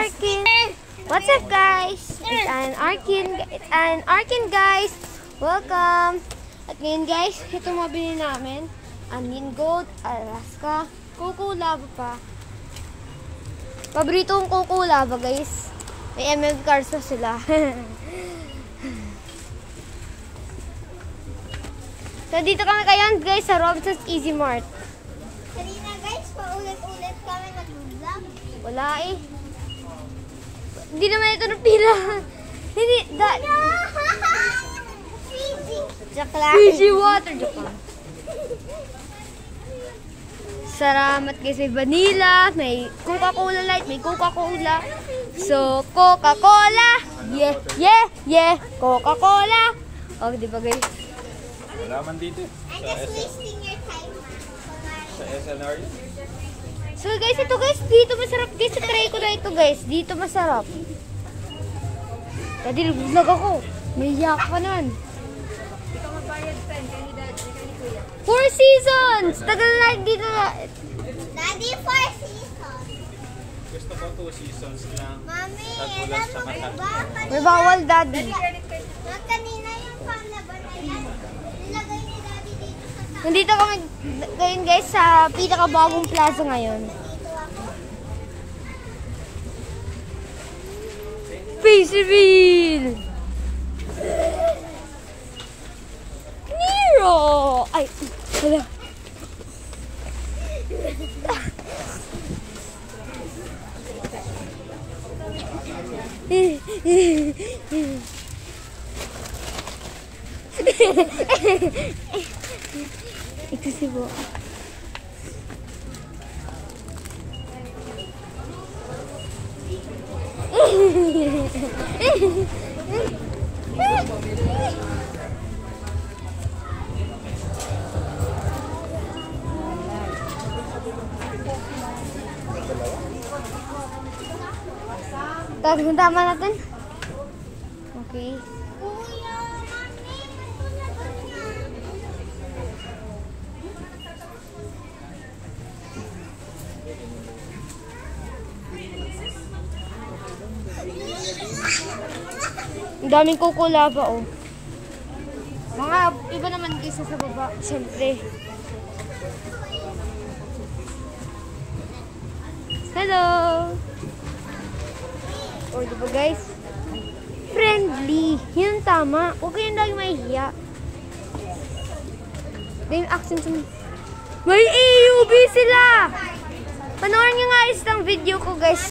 Arkin. What's up, guys? It's an Arkin, guys. Welcome. At ngayon, guys, ito mabili namin. Onion Gold, Alaska, Cocoa Lava pa. Paborito kong Cocoa Lava, guys. May ML cars pa sila. So, dito kami kayon, guys, sa Robinsons Easy Mart. Kanina, guys, paulit-ulit kami nag-vlog. Wala eh. Hindi naman ito napila. Hindi, Fiji water. Joke lang. Salamat guys. May vanilla, may Coca-Cola Light, may Coca-Cola. So, Coca-Cola. Yeah, yeah, yeah. Coca-Cola. Oh, di ba guys? Wala man dito. I'm just wasting your time. Sa SNR. So guys, ito guys, dito masarap guys. Try ko na ito guys. Dito masarap. Dati nag-vlog ako. May yak pa nun. Four seasons! Tagal na dito na. Daddy, 4 seasons. Gusto ko 2 seasons lang. Mami, Tagulan alam sa mo mata. ba? May bawal, daddy. Kanina yung panglaban na yan. Nilagay ni daddy dito sa taas. Nandito kami ngayon guys sa pinakabagong plaza ngayon. Face reveal! Nero! Ay, wala. Ito si Bo. Tama natin. Okay. Kuya, mami, matulad niya. Ang daming Cocoa Lava, oh. Mga iba naman kaysa sa baba, siyempre. Hello! Oh, diba guys? Friendly. Yun ang tama. Huwag kayong lagi mahihiya. Yung accent sa... May EUV sila! Panoorin nyo nga isang video ko, guys.